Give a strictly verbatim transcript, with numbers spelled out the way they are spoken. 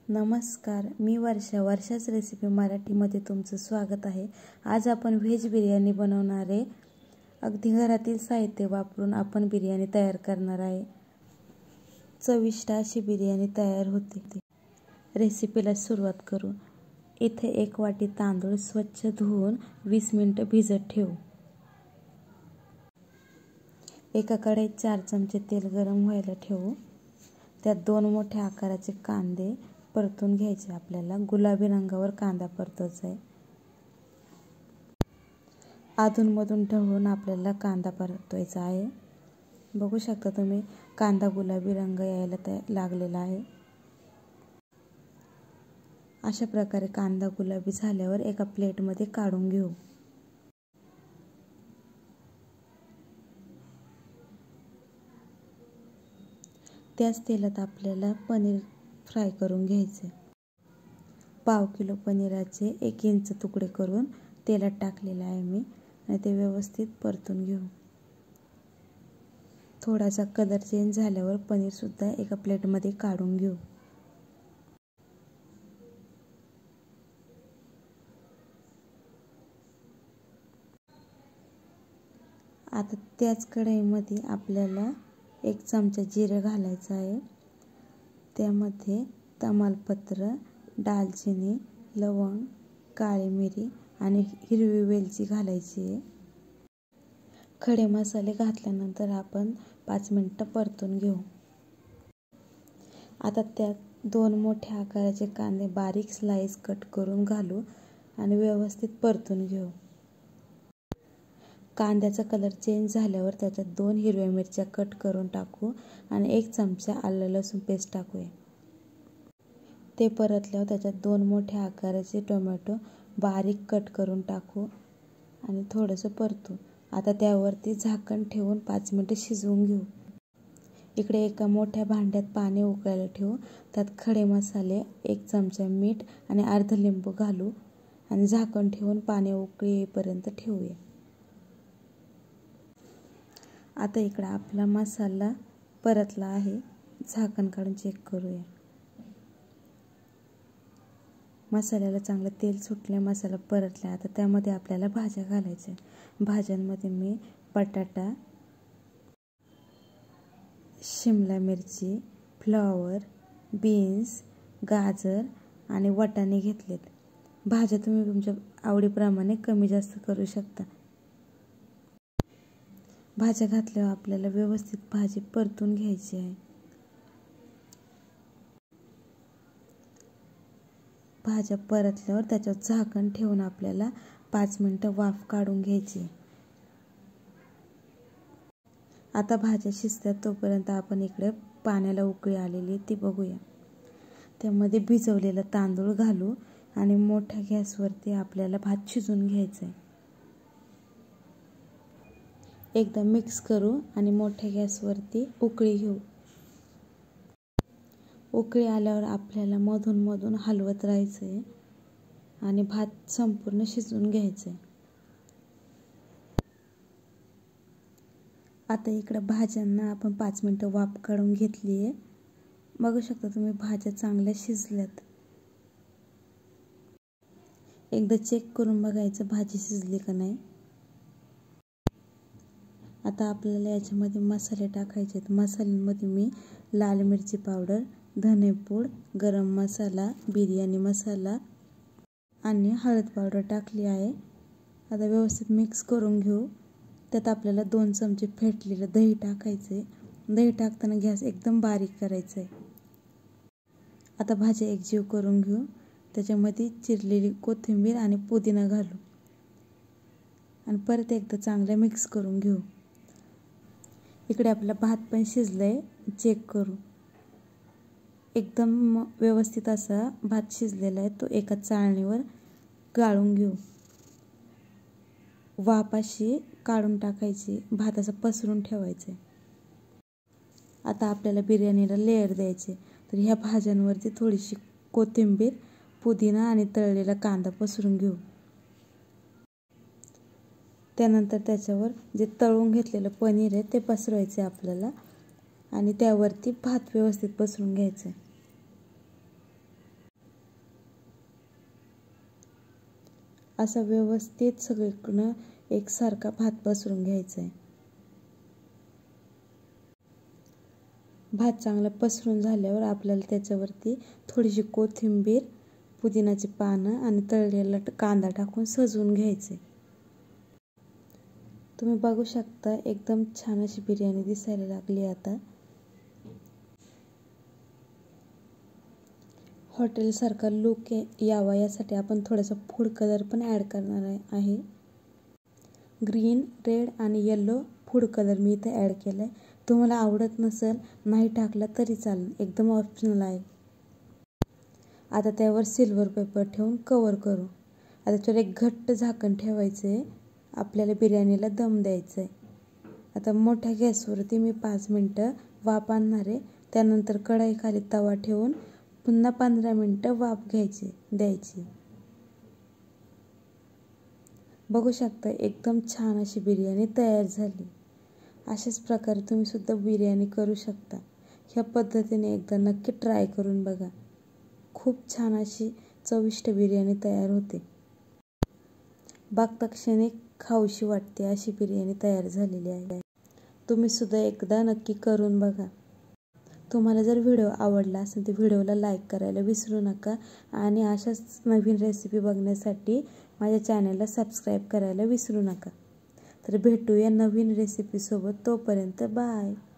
नमस्कार, मी वर्षा वर्षाच रेसिपी मराठीमध्ये तुमचं स्वागत आहे। आज आपण व्हेज बिर्याणी बनवणार आहे। अगदी घरातील साहित्य वापरून आपण बिर्याणी तयार करणार आहे। चविष्ट अशी बिर्याणी तयार होते। रेसिपीला सुरुवात करू। इथे एक वाटी तांदूळ स्वच्छ धुवून वीस मिनिटे भिजत ठेवू। एका कढईत चार चमचे तेल गरम व्हायला ठेवू। त्यात दोन मोठ्या आकाराचे कांदे परतून घ्यायचे। आपल्याला गुलाबी रंगावर कांदा परतायचा आहे। अधूनमधून ढवळून आपल्याला कांदा परतवायचा आहे। बघू शकता तुम्ही कांदा गुलाबी रंग यायला लागलेला आहे। अशा प्रकारे कांदा गुलाबी झाल्यावर एका प्लेटमध्ये काढून घेऊ। त्याच तेलात आपल्याला पनीर फ्राय करून घ्यायचे। पाव किलो पनीराचे एक इंच तुकडे करून तेलात टाकलेले आहे मी आणि ते व्यवस्थित परतून घेऊ। थोडासा कलर चेंज झाल्यावर पनीर सुद्धा एका प्लेटमध्ये काढून घेऊ। आता त्याच कढईमध्ये आपल्याला एक चमचा जिरे घालायचं आहे। त्यामध्ये तमालपत्र, दालचिनी, लवंग, काळी मिरी आणि हिरवी वेलची घालायची आहे। खडे मसाले घातल्यानंतर आपण पाच मिनिटं परतून घेऊ। आता त्यात दोन मोठ्या आकाराचे कांदे बारीक स्लाइस कट करून घालू आणि व्यवस्थित परतून घेऊ। कांद्याचा कलर चेंज झाल्यावर त्याच्यात दोन हिरव्या मिरच्या कट करून टाकू आणि एक चमचा आलं लसूण पेस्ट टाकूया। ते परतल्यावर त्याच्यात दोन मोठ्या आकाराचे टोमॅटो बारीक कट करून टाकू आणि थोडंसं परतू। आता त्यावरती झाकण ठेवून पाच मिनिटे शिजवून घेऊ। इकडे एका मोठ्या भांड्यात पाणी उकळायला ठेवू। त्यात खडे मसाले, एक चमचा मीठ आणि अर्ध लिंबू घालू आणि झाकण ठेवून पाणी उकळी येईपर्यंत ठेवूया। आता इकडे आपला मसाला परतला आहे। झाकण काढून चेक करूया। मसाल्याला चांगलं तेल सुटले, मसाला परतला। आता त्यामध्ये आपल्याला भाज्या घालायच्या। भाज्यांमध्ये मी बटाटा, शिमला मिरची, फ्लॉवर, बीन्स, गाजर आणि वाटाणे घेतलेत। भाज्या तुम्ही तुमच्या आवडीप्रमाणे कमी जास्त करू शकता। भाज्या घातल्यावर आपल्याला व्यवस्थित भाजी परतून घ्यायची आहे। भाज्या परतल्यावर त्याच्यावर झाकण ठेवून आपल्याला पाच मिनिटं वाफ काढून घ्यायची। आता भाज्या शिजतात तोपर्यंत आपण इकडे पाण्याला उकळी आलेली ती बघूया। त्यामध्ये भिजवलेला तांदूळ घालू आणि मोठ्या गॅसवरती आपल्याला भात शिजवून घ्यायचा आहे। एकदा मिक्स करू आणि मोठ्या गॅसवरती उकळी घेऊ। उकळी आल्यावर आपल्याला मधून मधून हलवत राहायचं आहे आणि भात संपूर्ण शिजवून घ्यायचं आहे। आता इकडे भाज्यांना आपण पाच मिनिटं वाफ काढून घेतली आहे। बघू शकता तुम्ही भाज्या चांगल्या शिजल्यात। एकदा चेक करून बघायचं भाजी शिजली का नाही। आता आपल्याला याच्यामध्ये मसाले टाकायचे आहेत। मसाल्यांमध्ये मी लाल मिरची पावडर, धनेपूड, गरम मसाला, बिर्याणी मसाला आणि हळद पावडर टाकली आहे। आता व्यवस्थित मिक्स करून घेऊ। त्यात आपल्याला दोन चमचे फेटलेलं दही टाकायचे। दही टाकताना गॅस एकदम बारीक करायचा आहे। आता भाज्या एकजीव करून घेऊ। त्याच्यामध्ये चिरलेली कोथिंबीर आणि पुदिना घालू आणि परत एकदा चांगलं मिक्स करून घेऊ। इकडे आपला भात पण शिजलाय, चेक करू। एकदम व्यवस्थित असा भात शिजलेला आहे। तो एका चाळणीवर गाळून घेऊ। वाफ अशी काढून टाकायची, भात असा पसरून ठेवायचा आहे। आता आपल्याला बिर्याणीला लेयर द्यायचे, तर ह्या भाज्यांवरती थोडीशी कोथिंबीर, पुदिना आणि तळलेला कांदा पसरून घेऊ। त्यानंतर त्याच्यावर जे तळून घेतलेलं पनीर आहे ते पसरवायचे आपल्याला आणि त्यावरती भात व्यवस्थित पसरून घ्यायचं आहे। असा व्यवस्थित सगळीकडनं एकसारखा भात पसरून घ्यायचा आहे. भात चांगला पसरून झाल्यावर आपल्याला त्याच्यावरती थोडीशी कोथिंबीर, पुदिनाची पानं आणि तळलेला कांदा टाकून सजवून घ्यायचे. तुम्ही बघू शकता एकदम छान अशी बिर्याणी दिसायला लागली. आता हॉटेलसारखा लुक यावा यासाठी आपण थोडासा फूड कलर पण ॲड करणार आहे. ग्रीन, रेड आणि येलो फूड कलर मी इथे ॲड केला आहे. तुम्हाला आवडत नसेल नाही टाकला तरी चालेल, एकदम ऑप्शनल आहे. आता त्यावर सिल्वर पेपर ठेवून कवर करू. आता त्याच्यावर एक घट्ट झाकण ठेवायचं आहे. आपल्याला बिर्याणीला दम द्यायचं आहे. आता मोठ्या गॅसवरती मी पाच मिनटं वाफ आणणार आहे. त्यानंतर कढईखाली तवा ठेवून पुन्हा पंधरा मिनटं वाफ घ्यायची द्यायची. बघू शकता एकदम छान अशी बिर्याणी तयार झाली. अशाच प्रकारे तुम्ही सुद्धा बिर्याणी करू शकता. ह्या पद्धतीने एकदा नक्की ट्राय करून बघा. खूप छान अशी चविष्ट बिर्याणी तयार होते. बघता क्षणी खाऊशी वाटते अशी बिर्याणी तयार झालेली आहे. तुम्ही सुद्धा एकदा नक्की करून बघा. तुम्हाला जर व्हिडिओ आवडला असेल तर व्हिडिओला लाईक करायला विसरू नका आणि अशाच नवीन रेसिपी बघण्यासाठी माझ्या चॅनलला सबस्क्राईब करायला विसरू नका. तर भेटूया नवीन रेसिपीसोबत. तोपर्यंत बाय.